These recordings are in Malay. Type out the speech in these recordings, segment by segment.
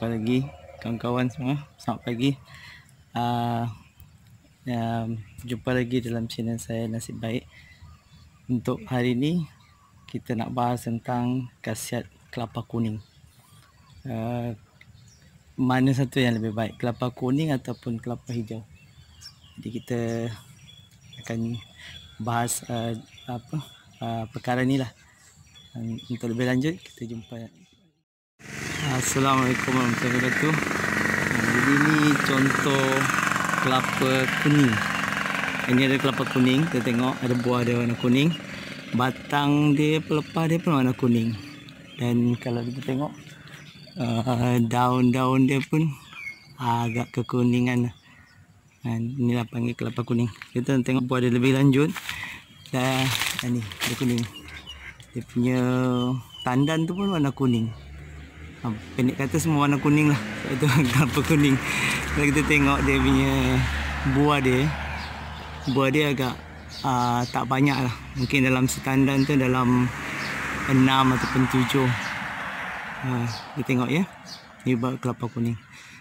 Jumpa lagi kawan-kawan semua. Selamat pagi. Jumpa lagi dalam channel saya Nasib Baik. Untuk hari ini kita nak bahas tentang khasiat kelapa kuning. Mana satu yang lebih baik, kelapa kuning ataupun kelapa hijau? Jadi kita akan bahas perkara ni lah. Untuk lebih lanjut kita jumpa. Assalamualaikum warahmatullahi wabarakatuh. Jadi ni contoh kelapa kuning. Ini ada kelapa kuning, kita tengok ada buah dia warna kuning. Batang dia, pelepah dia pun warna kuning. Dan kalau kita tengok daun-daun dia pun agak kekuningan. Inilah panggil kelapa kuning. Kita tengok buah dia lebih lanjut. Dan ni dia kuning. Dia punya tandan tu pun warna kuning. Pendek kata semua warna kuning lah. Itu kelapa kuning. Kalau kita tengok dia punya buah dia agak tak banyak lah. Mungkin dalam setandan tu dalam 6 ataupun 7. Kita tengok ya. Ini buah kelapa kuning.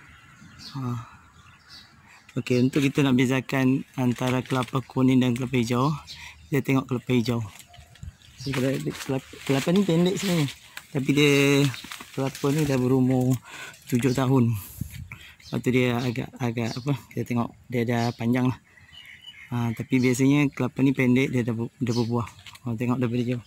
Okey, untuk kita nak bezakan antara kelapa kuning dan kelapa hijau, kita tengok kelapa hijau. Kelapa ni pendek sebenarnya, tapi dia kelapa ni dah berumur 7 tahun. Lepas tu dia agak kita tengok dia dah panjang lah. Tapi biasanya kelapa ni pendek, dia dah berbuah. Tengok daripada jauh.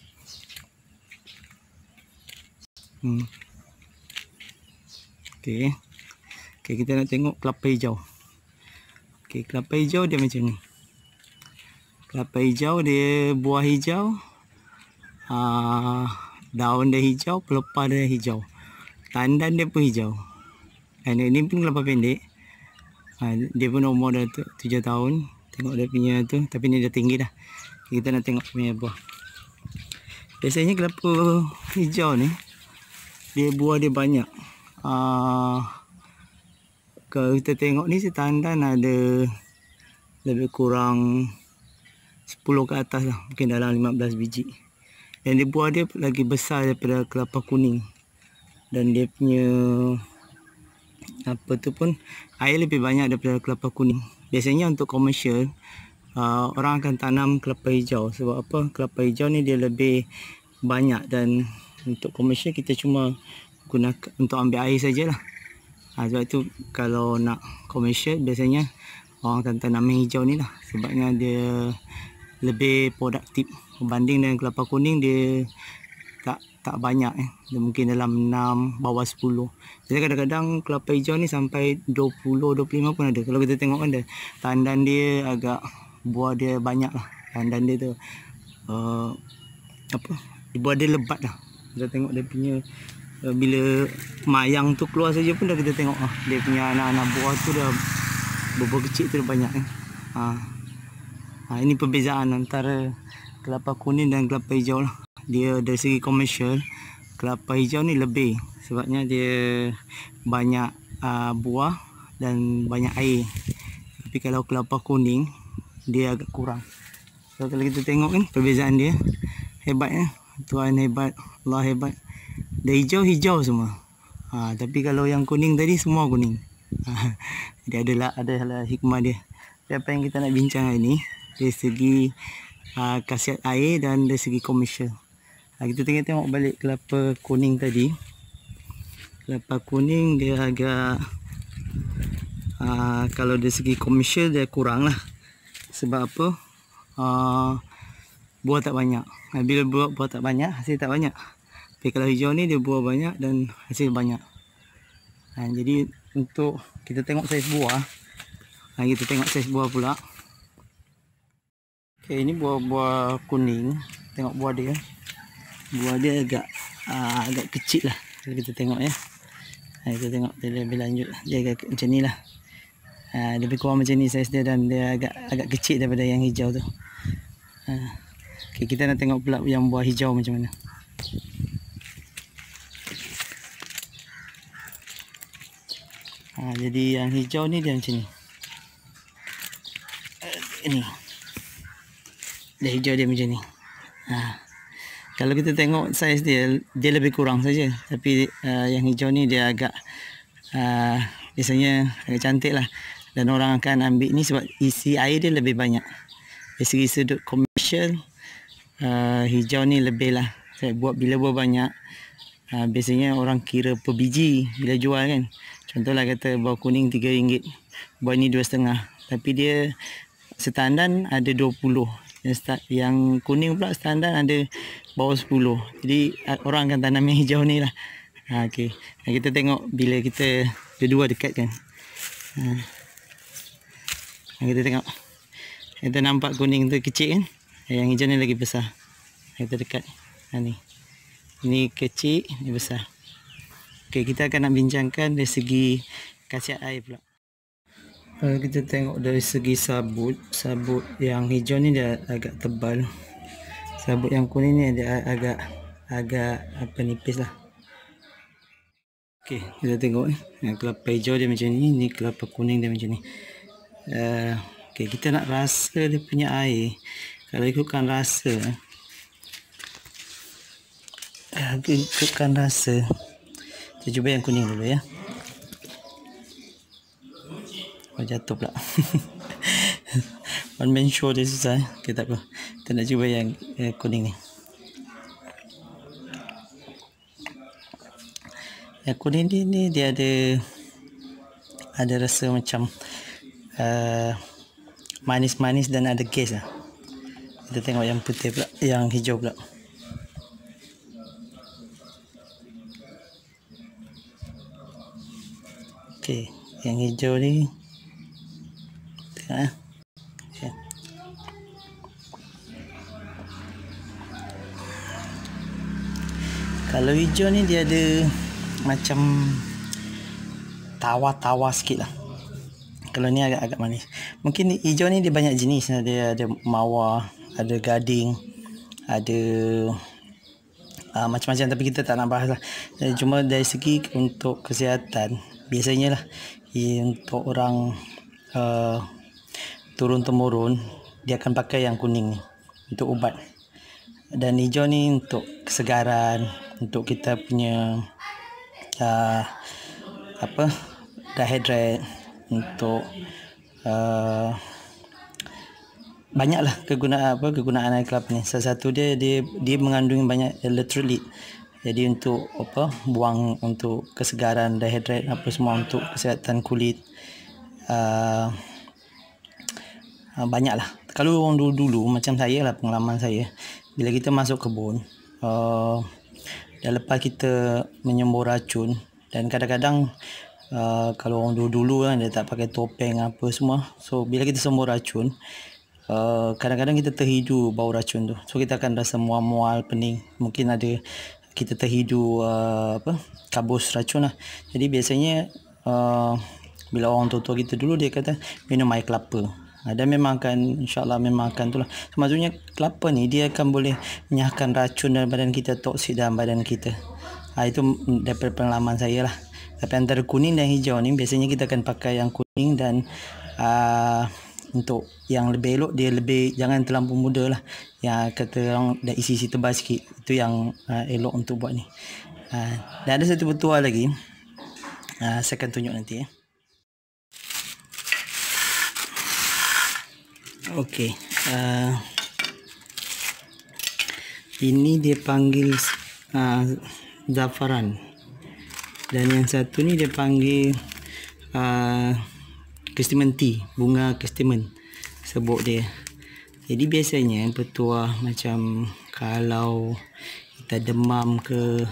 Okey, kita nak tengok kelapa hijau. Okey, kelapa hijau dia macam ni. Kelapa hijau dia buah hijau, daun dia hijau, pelepah dia hijau, tandan dia pun hijau. Dan ini pun kelapa pendek. Dia pun umur dah 7 tahun. Tengok dia punya tu, tapi ni dah tinggi dah. Kita nak tengok punya buah. Biasanya kelapa hijau ni dia buah dia banyak. Kalau kita tengok ni setandan ada lebih kurang 10 ke atas lah, mungkin dalam 15 biji. Dan dia buah dia lagi besar daripada kelapa kuning. Dan dia punya pun air lebih banyak daripada kelapa kuning. Biasanya untuk komersial orang akan tanam kelapa hijau. Sebab apa? Kelapa hijau ni dia lebih banyak, dan untuk komersial kita cuma gunakan untuk ambil air sajalah. Sebab itu kalau nak komersial biasanya orang akan tanam hijau ni lah. Sebabnya dia lebih produktif berbanding dengan kelapa kuning. Dia tak banyak dia mungkin dalam 6 bawah 10. Jadi kadang-kadang kelapa hijau ni sampai 20-25 pun ada. Kalau kita tengok kan dia tandan dia agak buah dia banyak lah. Tandan dia tu buah dia lebat lah. Kita tengok dia punya bila mayang tu keluar saja pun dah kita tengok dia punya anak-anak buah tu dah buah kecil tu dah banyak ini perbezaan antara kelapa kuning dan kelapa hijau lah. Dia dari segi komersial, kelapa hijau ni lebih, sebabnya dia banyak buah dan banyak air. Tapi kalau kelapa kuning dia agak kurang. So kalau kita tengok kan perbezaan dia, hebat ya. Tuhan hebat, Allah hebat. Dah hijau semua. Tapi kalau yang kuning tadi semua kuning. Jadi adalah hikmah dia. Jadi apa yang kita nak bincang hari ni dari segi khasiat air dan dari segi komersial. Kita tengok balik kelapa kuning tadi. Kelapa kuning dia agak kalau dari segi komersial dia kurang lah. Sebab apa? Buah tak banyak. Bila buah tak banyak, hasil tak banyak. Tapi kalau hijau ni dia buah banyak dan hasil banyak. Jadi untuk kita tengok saiz buah. Kita tengok saiz buah pula. Okey, ini buah kuning. Tengok buah dia. Buah dia agak kecil lah. Kalau kita tengok ya. Kita tengok dia lebih lanjut. Dia agak macam ni lah. Lebih kurang macam ni saiz dia, dan dia agak kecil daripada yang hijau tu. Okay, kita nak tengok pula yang buah hijau macam mana. Jadi yang hijau ni dia macam ni. Ini. Dia hijau dia macam ni. Kalau kita tengok saiz dia lebih kurang saja. Tapi yang hijau ni dia agak biasanya agak cantik lah, dan orang akan ambil ni sebab isi air dia lebih banyak. Dari segi sudut komersial, hijau ni lebih lah. Saya buat bila buat banyak, biasanya orang kira per biji bila jual kan. Contohlah kata bawang kuning RM3, bawang ni RM2.5, tapi dia standar ada 20. Yang kuning pula standar ada bawah 10. Jadi orang akan tanam yang hijau ni lah. Okey. Kita tengok bila kita dua-dua dekat kan. Kita tengok. Kita nampak kuning tu kecil kan. Yang hijau ni lagi besar. Kita dekat. Ni. Ini kecil, ini besar. Okey, kita akan nak bincangkan dari segi khasiat air pula. Kalau kita tengok dari segi sabut yang hijau ni dia agak tebal. Sabut yang kuning ni dia agak apa nipis lah. Okey, kita tengok kelapa hijau dia macam ni kelapa kuning dia macam ni. Okey, kita nak rasa dia punya air. Kalau ikutkan rasa, kita cuba yang kuning dulu ya. Jatuh pula. One man show dia susah. Okay, tak apa. Kita nak cuba yang kuning ni. Yang kuning ni dia ada rasa macam manis-manis dan ada gas lah. Kita tengok yang putih pula, yang hijau pula. Okey, yang hijau ni tengok okay. Kalau hijau ni dia ada macam tawar-tawar sikit lah. Kalau ni agak manis. Mungkin hijau ni dia banyak jenis. Dia ada mawar, ada gading, ada macam-macam, tapi kita tak nak bahas lah. Cuma dari segi untuk kesihatan, biasanya lah untuk orang turun-temurun dia akan pakai yang kuning ni untuk ubat, dan hijau ni untuk kesegaran, untuk kita punya dehydrate, untuk banyaklah kegunaan air kelapa ni. Salah satu dia mengandungi banyak electrolyte. Jadi untuk buang untuk kesegaran, dehydrate apa semua, untuk kesihatan kulit. Banyaklah. Kalau orang dulu macam saya lah, pengalaman saya, bila kita masuk kebun, dan lepas kita menyembur racun, dan kadang-kadang kalau orang dulu kan dia tak pakai topeng apa semua, so bila kita sembur racun, kadang-kadang kita terhidu bau racun tu, so kita akan rasa mual-mual, pening, mungkin ada kita terhidu kabus racun lah. Jadi biasanya bila orang tua-tua kita dulu, dia kata minum air kelapa. Dan memang akan, insyaAllah memang akan tu lah. So, maksudnya kelapa ni dia akan boleh menyahkan racun dalam badan kita, toksik dalam badan kita. Itu daripada pengalaman saya lah. Tapi antara kuning dan hijau ni biasanya kita akan pakai yang kuning, dan untuk yang lebih elok, dia lebih jangan terlampau muda lah. Yang kata orang dah isi-isi tebal sikit, itu yang elok untuk buat ni. Dan ada satu betul lagi, saya akan tunjuk nanti ya. Okey, ini dia panggil zafaran, dan yang satu ni dia panggil kestimen tea, bunga kestimen sebut dia. Jadi biasanya petua macam kalau kita demam ke,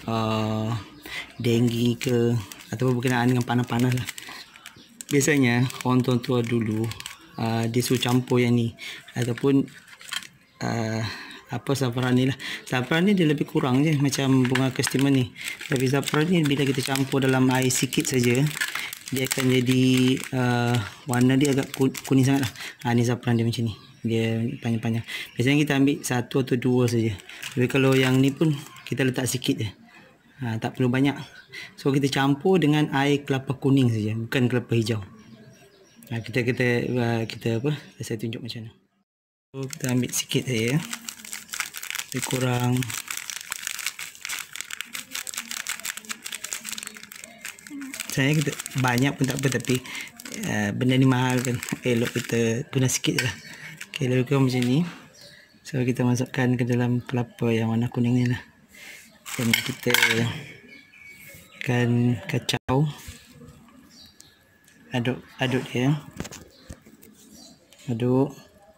denggi ke, atau berkenaan dengan panas-panas lah, biasanya orang tua-tua dulu dia suruh campur yang ni, ataupun saffron ni lah. Saffron ni dia lebih kurang je macam bunga kestimen ni, tapi saffron ni bila kita campur dalam air sikit saja, dia akan jadi warna dia agak kuning sangat lah. Ni saffron dia macam ni, dia panjang-panjang. Biasanya kita ambil satu atau dua saja, tapi kalau yang ni pun kita letak sikit je, tak perlu banyak. So kita campur dengan air kelapa kuning saja, bukan kelapa hijau. Kita saya tunjuk macam mana. So kita ambil sikit saja, lebih kurang sebenarnya kita banyak pun tak apa, tapi benda ni mahal kan, elok kita guna sikit je lah. Okay, lalu macam ni. So kita masukkan ke dalam kelapa yang warna kuning ni lah, dan kita akan kacau, aduk dia, aduk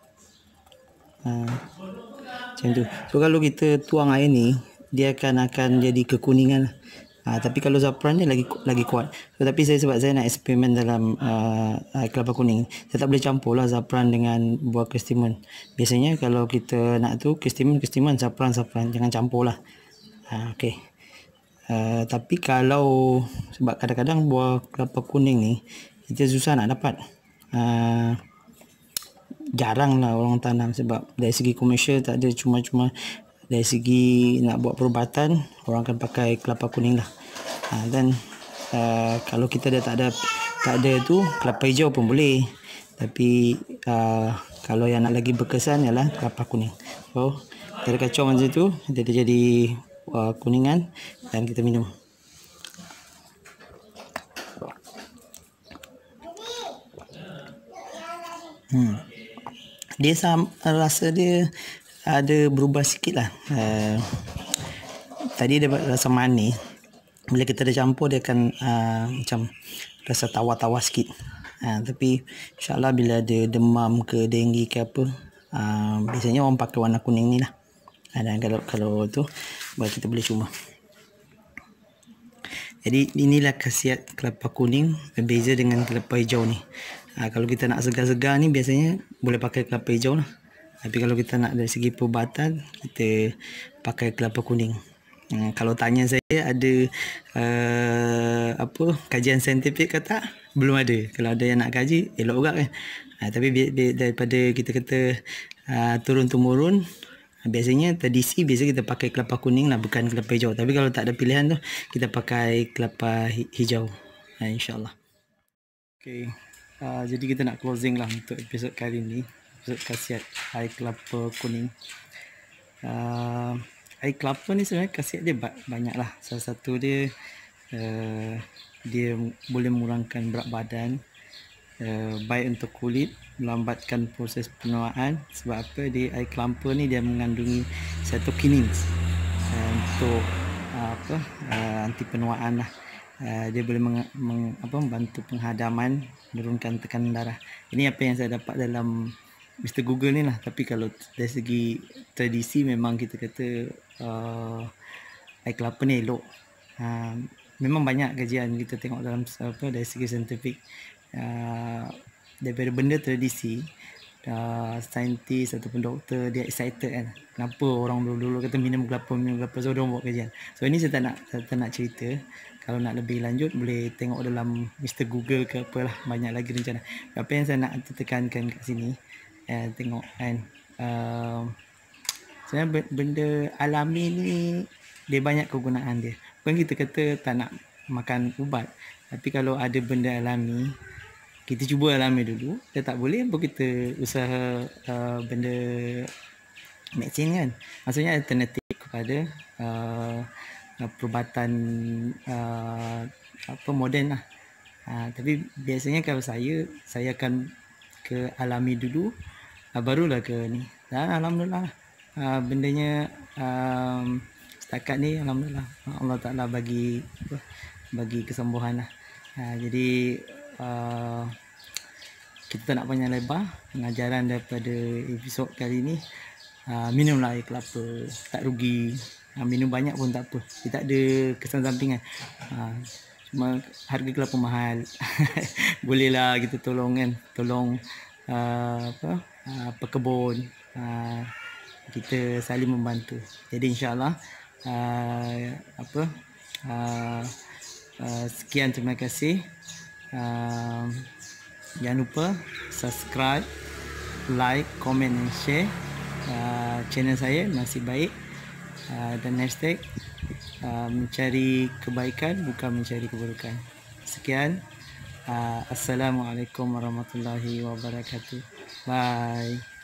macam tu. So kalau kita tuang air ni, dia akan jadi kekuningan. Tapi kalau zafran ni lagi kuat. So, tapi sebab saya nak eksperimen dalam air kelapa kuning, saya tak boleh campur lah zafran dengan buah kestimun. Biasanya kalau kita nak tu kestimun, zafran, jangan campur lah. Okay. Tapi kalau sebab kadang-kadang buah kelapa kuning ni kita susah nak dapat, jarang lah orang tanam, sebab dari segi komersial tak ada, cuma dari segi nak buat perubatan orang akan pakai kelapa kuning lah. Dan kalau kita dah tak ada tu, kelapa hijau pun boleh, tapi kalau yang nak lagi berkesan ialah kelapa kuning. So kita kacau macam tu, dia jadi kuningan, dan kita minum. Dia rasa dia ada berubah sikit lah. Tadi dia rasa manis, bila kita dah campur dia akan macam rasa tawar-tawar sikit. Tapi insyaAllah bila ada demam ke denggi ke apa, biasanya orang pakai warna kuning ni lah. Dan kalau tu baru kita boleh cuba. Jadi inilah khasiat kelapa kuning berbeza dengan kelapa hijau ni. Kalau kita nak segar-segar ni biasanya boleh pakai kelapa hijau lah. Tapi kalau kita nak dari segi perubatan, kita pakai kelapa kuning. Kalau tanya saya ada kajian saintifik ke tak? Belum ada. Kalau ada yang nak kaji, elok juga kan. Tapi daripada kita kata turun-temurun, biasanya tradisi kita pakai kelapa kuning lah, bukan kelapa hijau. Tapi kalau tak ada pilihan tu, kita pakai kelapa hijau, insyaAllah. Okay. Jadi kita nak closing lah untuk episod kali ni, episod khasiat air kelapa kuning. Air kelapa ni sebenarnya khasiat dia banyak lah. Salah satu dia boleh mengurangkan berat badan, baik untuk kulit, melambatkan proses penuaan. Sebab apa? Air kelapa ni dia mengandungi cytokinins untuk anti penuaan lah. Dia boleh membantu penghadaman, menurunkan tekanan darah. Ini apa yang saya dapat dalam Mr. Google ni lah. Tapi kalau dari segi tradisi, memang kita kata air kelapa ni elok. Memang banyak kajian kita tengok dalam dari segi saintifik, daripada benda tradisi, saintis ataupun doktor dia excited kan, kenapa orang dulu kata minum kelapa, so dia buat kajian. So ini saya tak nak cerita. Kalau nak lebih lanjut boleh tengok dalam Mr. Google ke apalah, banyak lagi rencana. Apa yang saya nak tekankan kat sini, tengok kan, sebenarnya benda alami ni dia banyak kegunaan dia. Bukan kita kata tak nak makan ubat, tapi kalau ada benda alami, kita cuba alami dulu. Dia tak boleh pun kita usaha benda vaksin kan. Maksudnya alternatif kepada perubatan moden lah. Tapi biasanya kalau saya akan ke alami dulu, barulah ke ni. Dan alhamdulillah bendanya setakat ni alhamdulillah Allah Ta'ala bagi kesembuhan lah. Jadi kita tak nak panjang lebar pengajaran daripada episod kali ni. Minumlah air kelapa, tak rugi. Minum banyak pun tak apa, dia tak ada kesan sampingan. Cuma harga kelapa mahal. Bolehlah kita tolong pekebun, kita saling membantu. Jadi insyaAllah sekian, terima kasih. Jangan lupa subscribe, like, comment dan share channel saya Nasib Baik, dan hashtag mencari kebaikan bukan mencari keburukan. Sekian, Assalamualaikum warahmatullahi wabarakatuh. Bye.